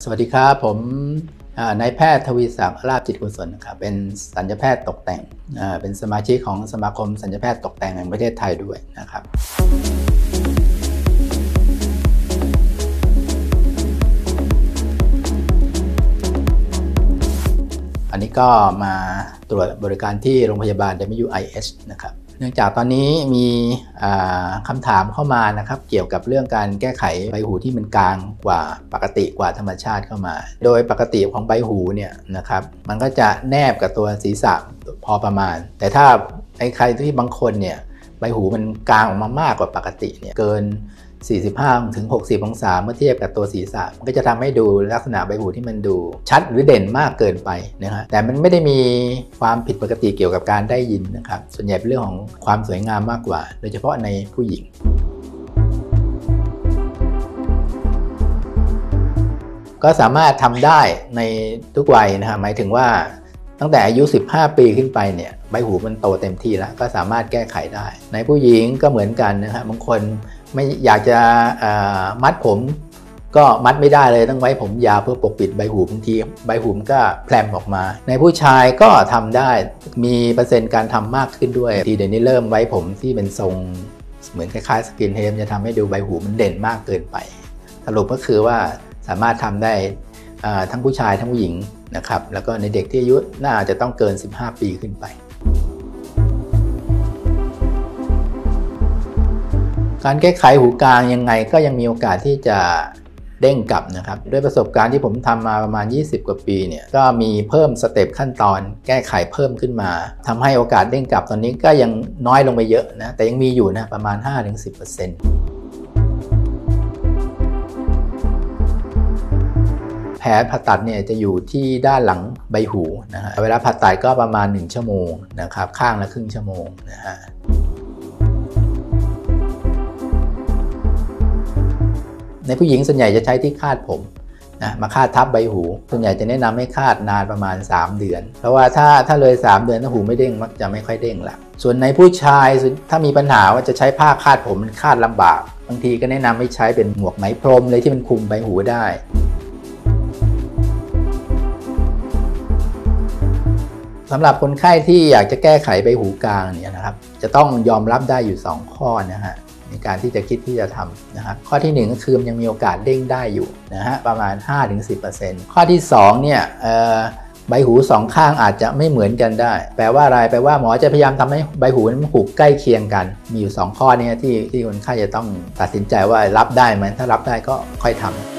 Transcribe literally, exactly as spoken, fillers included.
สวัสดีครับผมนายแพทย์ทวีศักดิ์ลาภจิตกุศลครับเป็นศัลยแพทย์ตกแต่งเป็นสมาชิกของสมาคมศัลยแพทย์ตกแต่งแห่งประเทศไทยด้วยนะครับอันนี้ก็มาตรวจบริการที่โรงพยาบาล ดับเบิลยู ไอ เอช นะครับเนื่องจากตอนนี้มีคำถามเข้ามานะครับเกี่ยวกับเรื่องการแก้ไขใบหูที่มันกลางกว่าปกติกว่าธรรมชาติเข้ามาโดยปกติของใบหูเนี่ยนะครับมันก็จะแนบกับตัวศีรษะพอประมาณแต่ถ้าไอ้ใครที่บางคนเนี่ยใบหูมันกลางออกมามากกว่าปกติเนี่ยเกินสี่สิบห้าถึงหกสิบองศาเมื่อเทียบกับตัวศีรษะมันก็จะทำให้ดูลักษณะใบหูที่มันดูชัดหรือเด่นมากเกินไปนะฮะแต่มันไม่ได้มีความผิดปกติเกี่ยวกับการได้ยินนะครับส่วนใหญ่เป็นเรื่องของความสวยงามมากกว่าโดยเฉพาะในผู้หญิงก็สามารถทำได้ในทุกวัยนะฮะหมายถึงว่าตั้งแต่อายุสิบห้าปีขึ้นไปเนี่ยใบหูมันโตเต็มที่แล้วก็สามารถแก้ไขได้ในผู้หญิงก็เหมือนกันนะฮะบางคนไม่อยากจะมัดผมก็มัดไม่ได้เลยต้องไว้ผมยาวเพื่อปกปิดใบหูบางทีใบหูมันก็แพลมออกมาในผู้ชายก็ทำได้มีเปอร์เซ็นต์การทำมากขึ้นด้วยทีเดี๋ยวนี้เริ่มไว้ผมที่เป็นทรงเหมือนคล้ายๆสกินเฮดจะทำให้ดูใบหูมันเด่นมากเกินไปสรุปก็คือว่าสามารถทำได้ทั้งผู้ชายทั้งผู้หญิงนะครับแล้วก็ในเด็กที่อายุน่าจะต้องเกินสิบห้าปีขึ้นไปการแก้ไขหูกลางยังไงก็ยังมีโอกาสที่จะเด้งกลับนะครับด้วยประสบการณ์ที่ผมทำมาประมาณยี่สิบกว่าปีเนี่ยก็มีเพิ่มสเต็ปขั้นตอนแก้ไขเพิ่มขึ้นมาทำให้โอกาสเด้งกลับตอนนี้ก็ยังน้อยลงไปเยอะนะแต่ยังมีอยู่นะประมาณ ห้าถึงสิบเปอร์เซ็นต์ แผลผ่าตัดเนี่ยจะอยู่ที่ด้านหลังใบหูนะฮะเวลาผ่าตัดก็ประมาณหนึ่งชั่วโมงนะครับข้างละครึ่งชั่วโมงนะฮะในผู้หญิงส่วนใหญ่จะใช้ที่คาดผมนะมาคาดทับใบหูส่วนใหญ่จะแนะนำให้คาดนานประมาณสามเดือนเพราะว่าถ้าถ้าเลยสามเดือนถ้าหูไม่เด้งมักจะไม่ค่อยเด้งละส่วนในผู้ชายถ้ามีปัญหาว่าจะใช้ผ้าคาดผมมันคาดลำบากบางทีก็แนะนำให้ใช้เป็นหมวกไหมพรมเลยที่มันคุมใบหูได้สำหรับคนไข้ที่อยากจะแก้ไขใบหูกลางเนี่ยนะครับจะต้องยอมรับได้อยู่สองข้อนะฮะในการที่จะคิดที่จะทำนะครับข้อที่หนึ่งก็คือมันยังมีโอกาสเด้งได้อยู่นะฮะประมาณ ห้าถึงสิบเปอร์เซ็นต์ ข้อที่สองเนี่ยใบหูสองข้างอาจจะไม่เหมือนกันได้แปลว่าอะไรแปลว่าหมอจะพยายามทำให้ใบหูมันหูใกล้เคียงกันมีอยู่สองข้อนี้ที่ที่คนไข้จะต้องตัดสินใจว่ารับได้ไหมถ้ารับได้ก็ค่อยทำ